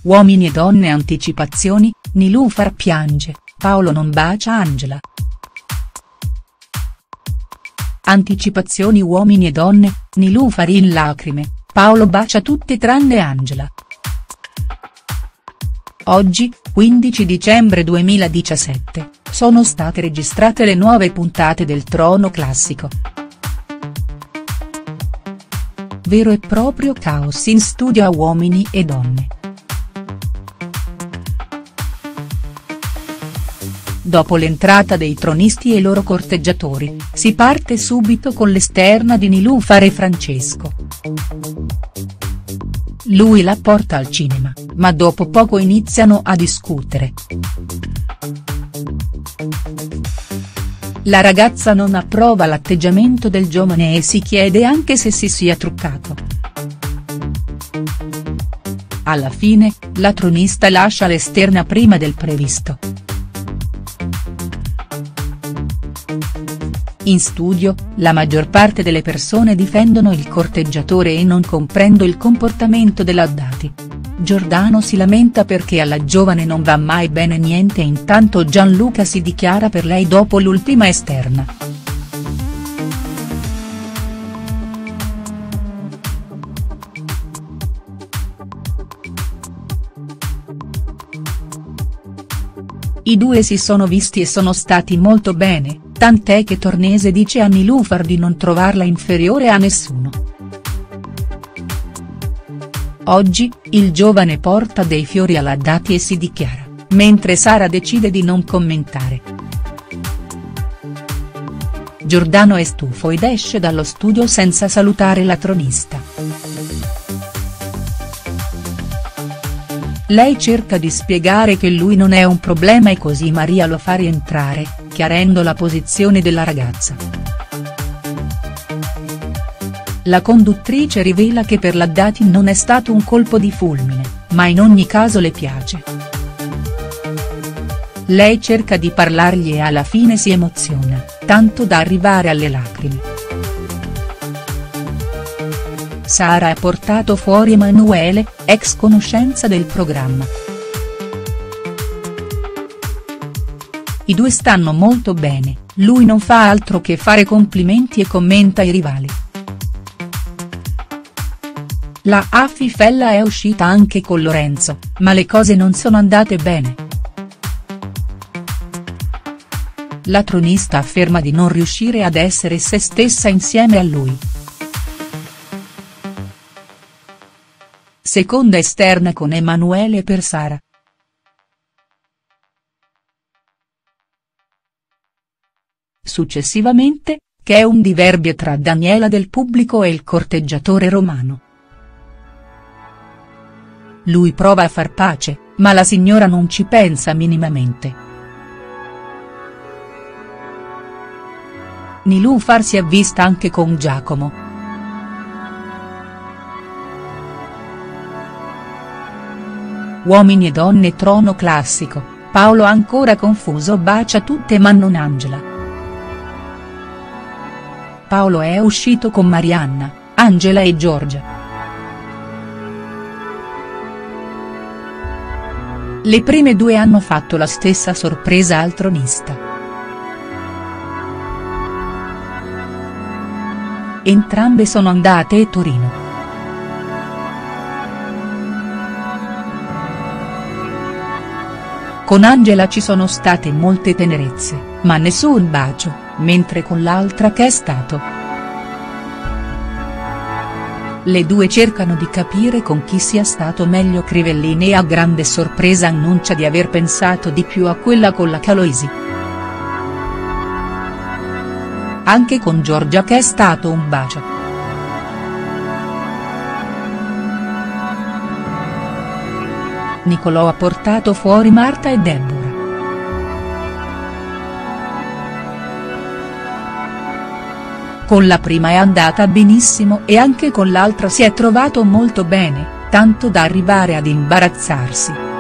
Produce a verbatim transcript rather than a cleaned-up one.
Uomini e donne anticipazioni, Nilufar piange, Paolo non bacia Angela. Anticipazioni uomini e donne, Nilufar in lacrime, Paolo bacia tutte tranne Angela. Oggi, quindici dicembre duemiladiciassette, sono state registrate le nuove puntate del Trono Classico. Vero e proprio caos in studio a Uomini e donne. Dopo l'entrata dei tronisti e i loro corteggiatori, si parte subito con l'esterna di Nilufar e Francesco. Lui la porta al cinema, ma dopo poco iniziano a discutere. La ragazza non approva l'atteggiamento del giovane e si chiede anche se si sia truccato. Alla fine, la tronista lascia l'esterna prima del previsto. In studio, la maggior parte delle persone difendono il corteggiatore e non comprendo il comportamento dell'Haddadi. Giordano si lamenta perché alla giovane non va mai bene niente e intanto Gianluca si dichiara per lei dopo l'ultima esterna. I due si sono visti e sono stati molto bene, tant'è che Tornese dice a Nilufar di non trovarla inferiore a nessuno. Oggi, il giovane porta dei fiori all'Haddadi e si dichiara, mentre Sara decide di non commentare. Giordano è stufo ed esce dallo studio senza salutare la tronista. Lei cerca di spiegare che lui non è un problema e così Maria lo fa rientrare, chiarendo la posizione della ragazza. La conduttrice rivela che per l'Haddadi non è stato un colpo di fulmine, ma in ogni caso le piace. Lei cerca di parlargli e alla fine si emoziona, tanto da arrivare alle lacrime. Sara ha portato fuori Emanuele, ex conoscenza del programma. I due stanno molto bene, lui non fa altro che fare complimenti e commenta i rivali. La Affifella è uscita anche con Lorenzo, ma le cose non sono andate bene. La tronista afferma di non riuscire ad essere se stessa insieme a lui. Seconda esterna con Emanuele per Sara. Successivamente, che è un diverbio tra Daniela del pubblico e il corteggiatore romano. Lui prova a far pace, ma la signora non ci pensa minimamente. Nilufar si è vista anche con Giacomo. Uomini e donne Trono Classico, Paolo ancora confuso bacia tutte ma non Angela. Paolo è uscito con Marianna, Angela e Giorgia. Le prime due hanno fatto la stessa sorpresa al tronista. Entrambe sono andate a Torino. Con Angela ci sono state molte tenerezze, ma nessun bacio, mentre con l'altra che è stato. Le due cercano di capire con chi sia stato meglio. Crivellini e a grande sorpresa annuncia di aver pensato di più a quella con la Caloisi. Anche con Giorgia che è stato un bacio. Nicolò ha portato fuori Marta e Deborah. Con la prima è andata benissimo e anche con l'altra si è trovato molto bene, tanto da arrivare ad imbarazzarsi.